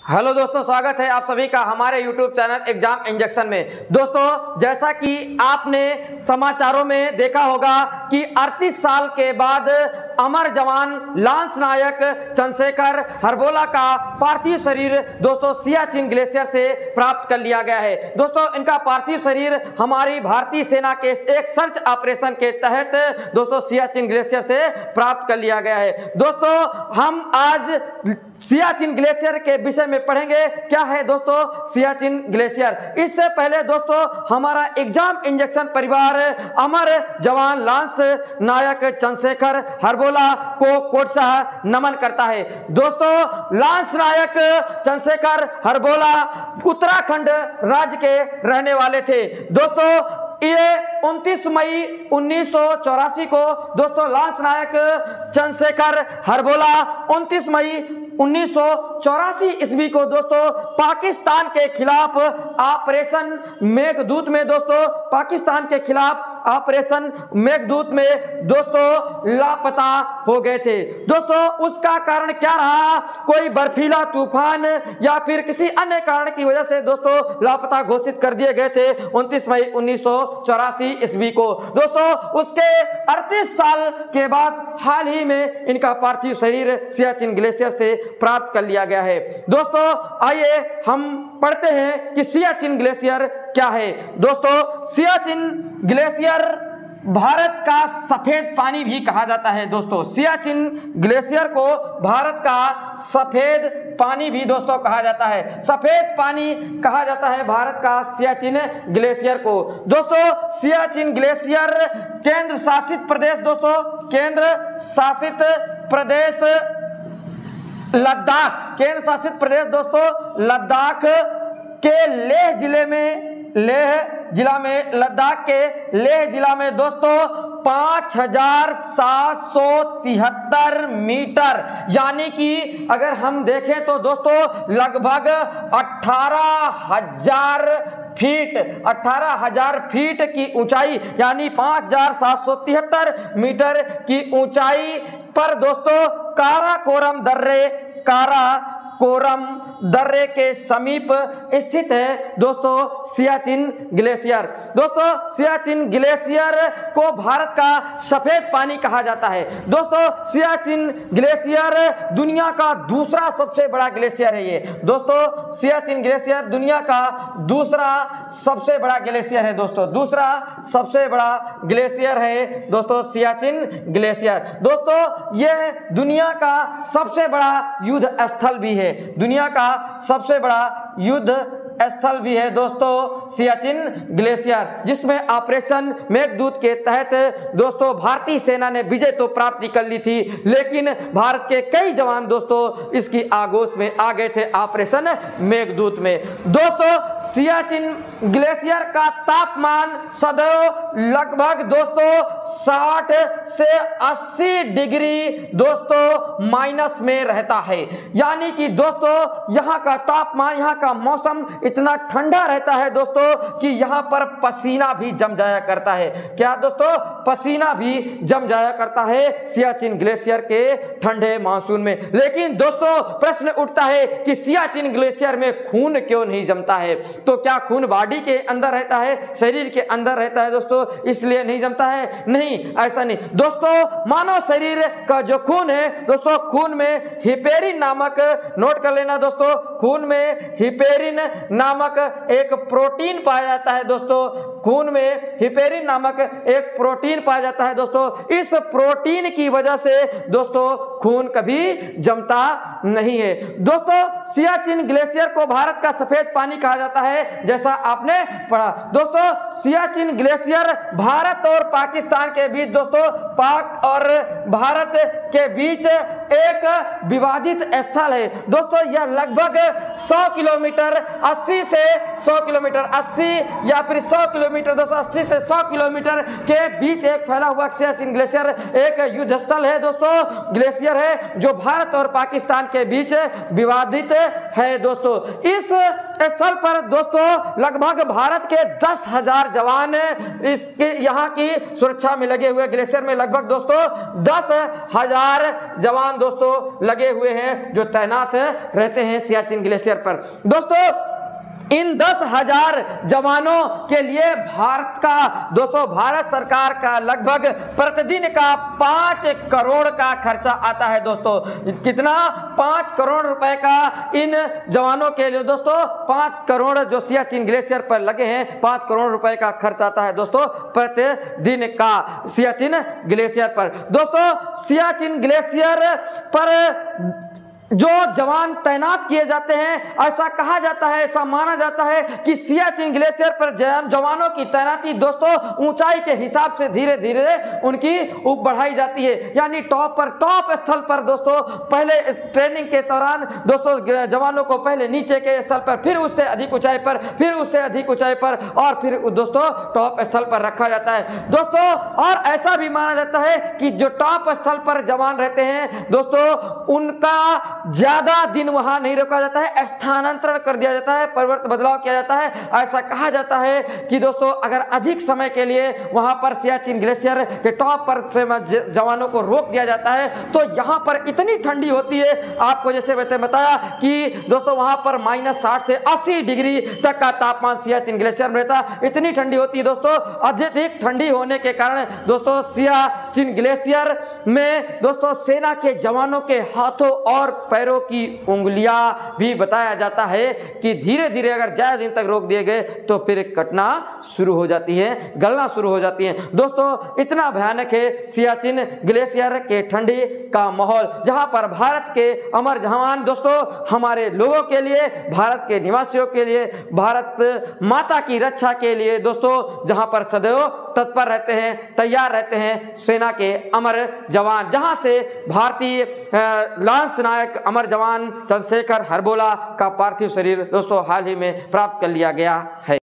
Hello दोस्तों, स्वागत है आप सभी का हमारे YouTube चैनल एग्जाम इंजेक्शन में। दोस्तों, जैसा कि आपने समाचारों में देखा होगा कि 38 साल के बाद अमर जवान लांस नायक चंद्रशेखर हरबोला का पार्थिव शरीर दोस्तों सियाचिन ग्लेशियर से प्राप्त कर लिया गया है। दोस्तों, इनका पार्थिव शरीर हमारी भारतीय सेना के एक सर्च ऑपरेशन के तहत दोस्तों सियाचिन ग्लेशियर से प्राप्त कर लिया गया है। दोस्तों, हम आज सियाचिन ग्लेशियर के विषय में पढ़ेंगे। क्या है दोस्तों सियाचिन ग्लेशियर। इससे पहले दोस्तों हमारा एग्जाम इंजेक्शन परिवार अमर जवान लांस नायक चंद्रशेखर हरबोला को कोटशाह नमन करता है। दोस्तों, लांस नायक चंद्रशेखर हरबोला उत्तराखंड राज्य के रहने वाले थे। दोस्तों, ये 29 मई 1984 को दोस्तों लांस नायक चंद्रशेखर हरबोला 29 मई 1984 ईस्वी को दोस्तों पाकिस्तान के खिलाफ ऑपरेशन मेघदूत में दोस्तों पाकिस्तान के खिलाफ ऑपरेशन मेघदूत में दोस्तों लापता हो गए थे। दोस्तों, उसका कारण क्या रहा? कोई बर्फीला तूफान या फिर किसी अन्य कारण की वजह से दोस्तों लापता घोषित कर दिए गए थे 29 मई 1984 ईस्वी को। दोस्तों, उसके 38 साल के बाद हाल ही में इनका पार्थिव शरीर सियाचिन ग्लेशियर से प्राप्त कर लिया गया है। दोस्तों, आइए हम पढ़ते हैं कि सियाचिन ग्लेशियर क्या है। दोस्तों, सियाचिन ग्लेशियर भारत का सफेद पानी भी कहा जाता है। दोस्तों, सियाचिन ग्लेशियर को भारत का सफेद पानी भी दोस्तों कहा जाता है। सफेद पानी कहा जाता है भारत का सियाचिन ग्लेशियर को। दोस्तों, सियाचिन ग्लेशियर केंद्र शासित प्रदेश दोस्तों केंद्र शासित प्रदेश लद्दाख केंद्र शासित प्रदेश दोस्तों लद्दाख के लद्दाख के लेह जिला में दोस्तों 5773 मीटर यानी कि अगर हम देखें तो दोस्तों लगभग 18,000 फीट की ऊंचाई यानी 5773 मीटर की ऊंचाई पर दोस्तों काराकोरम दर्रे के समीप स्थित है दोस्तों सियाचिन ग्लेशियर। दोस्तों, सियाचिन ग्लेशियर को भारत का सफेद पानी कहा जाता है। दोस्तों, सियाचिन ग्लेशियर दुनिया का दूसरा सबसे बड़ा ग्लेशियर है। ये दोस्तों सियाचिन ग्लेशियर दुनिया का दूसरा सबसे बड़ा ग्लेशियर है। दोस्तों, दूसरा सबसे बड़ा ग्लेशियर है दोस्तों सियाचिन ग्लेशियर। दोस्तों, यह दुनिया का सबसे बड़ा युद्ध स्थल भी है। दुनिया का सबसे बड़ा युद्ध स्थल भी है दोस्तों सियाचिन ग्लेशियर, जिसमें ऑपरेशन मेघदूत के तहत दोस्तों भारतीय सेना ने विजय तो प्राप्ति कर ली थी, लेकिन भारत के कई जवान दोस्तों इसकी आगोश में आ गए थे ऑपरेशन मेघदूत में। दोस्तों, सियाचिन ग्लेशियर का तापमान सदैव लगभग दोस्तों 60 से 80 डिग्री दोस्तों माइनस में रहता है। यानी कि दोस्तों यहाँ का तापमान, यहाँ का मौसम इतना ठंडा रहता है दोस्तों कि यहाँ पर पसीना भी जम जाया करता है। क्या दोस्तों? पसीना भी जम जाया करता है सियाचिन ग्लेशियर के ठंडे मानसून में। लेकिन दोस्तों प्रश्न उठता है कि सियाचिन ग्लेशियर में खून क्यों नहीं जमता है? तो क्या खून बॉडी के अंदर रहता है, शरीर के अंदर रहता है दोस्तों, इसलिए नहीं जमता है? नहीं, ऐसा नहीं दोस्तों। मानव शरीर का जो खून है दोस्तों, खून में हिपेरिन नामक, नोट कर लेना दोस्तों, खून में हिपेरिन नामक एक प्रोटीन पाया जाता है दोस्तों। खून में हिपेरिन नामक एक प्रोटीन पाया जाता है दोस्तों। इस प्रोटीन की वजह से दोस्तों खून कभी जमता नहीं है। दोस्तों, सियाचिन ग्लेशियर को भारत का सफेद पानी कहा जाता है, जैसा आपने पढ़ा। दोस्तों, सियाचिन ग्लेशियर भारत और पाकिस्तान के बीच दोस्तों, पाक और भारत के बीच एक विवादित स्थल है दोस्तों। यह लगभग 100 किलोमीटर 80 या फिर 100 किलोमीटर किलोमीटर, 280 से 100 किलोमीटर के बीच एक फैला हुआ सियाचिन ग्लेशियर एक युद्ध स्थल है दोस्तों, ग्लेशियर है जो भारत और पाकिस्तान के बीच विवादित है दोस्तों। इस स्थल पर दोस्तों लगभग भारत के 10,000 जवान इसके यहाँ की सुरक्षा में लगे हुए, ग्लेशियर में लगभग दोस्तों 10,000 जवान दोस्तों लगे हुए हैं जो तैनात रहते हैं सियाचिन ग्लेशियर पर। दोस्तों इन 10,000 जवानों के लिए भारत सरकार का लगभग प्रतिदिन का 5 करोड़ का खर्चा आता है दोस्तों। कितना? 5 करोड़ रुपए का इन जवानों के लिए दोस्तों, 5 करोड़ जो सियाचिन ग्लेशियर पर लगे हैं, 5 करोड़ रुपए का खर्च आता है दोस्तों प्रतिदिन का सियाचिन ग्लेशियर पर। दोस्तों सियाचिन ग्लेशियर पर जो जवान तैनात किए जाते हैं, ऐसा कहा जाता है, ऐसा माना जाता है कि सियाचिन ग्लेशियर पर जवानों की तैनाती दोस्तों ऊंचाई के हिसाब से धीरे धीरे उनकी बढ़ाई जाती है, यानी टॉप स्थल पर दोस्तों पहले ट्रेनिंग के दौरान दोस्तों जवानों को पहले नीचे के स्थल पर, फिर उससे अधिक ऊंचाई पर, फिर उससे अधिक ऊंचाई पर और फिर दोस्तों टॉप स्थल पर रखा जाता है दोस्तों। और ऐसा भी माना जाता है कि जो टॉप स्थल पर जवान रहते हैं दोस्तों, उनका ज्यादा दिन वहां नहीं रोका जाता है, स्थानांतरण कर दिया जाता है, परिवर्तन बदलाव किया जाता है। ऐसा कहा जाता है कि दोस्तों अगर अधिक समय के लिए वहां पर सियाचिन ग्लेशियर के टॉप पर से जवानों को रोक दिया जाता है तो यहां पर इतनी ठंडी होती है, आपको जैसे मैंने बताया कि दोस्तों वहां पर -60 से 80 डिग्री तक का तापमान सियाचिन ग्लेशियर में रहता है। इतनी ठंडी होती है दोस्तों। अत्यधिक ठंडी होने के कारण दोस्तों सियाचिन ग्लेशियर में दोस्तों सेना के जवानों के हाथों और पैरों की उंगलियां भी बताया जाता है कि धीरे धीरे अगर ज्यादा दिन तक रोक दिए गए तो फिर कटना शुरू हो जाती है, गलना शुरू हो जाती है दोस्तों। इतना भयानक है सियाचिन ग्लेशियर के ठंडी का माहौल, जहां पर भारत के अमर जवान दोस्तों हमारे लोगों के लिए, भारत के निवासियों के लिए, भारत माता की रक्षा के लिए दोस्तों जहां पर सदैव तत्पर रहते हैं, तैयार रहते हैं सेना के अमर जवान, जहां से भारतीय लांस नायक अमर जवान चंद्रशेखर हरबोला का पार्थिव शरीर दोस्तों हाल ही में प्राप्त कर लिया गया है।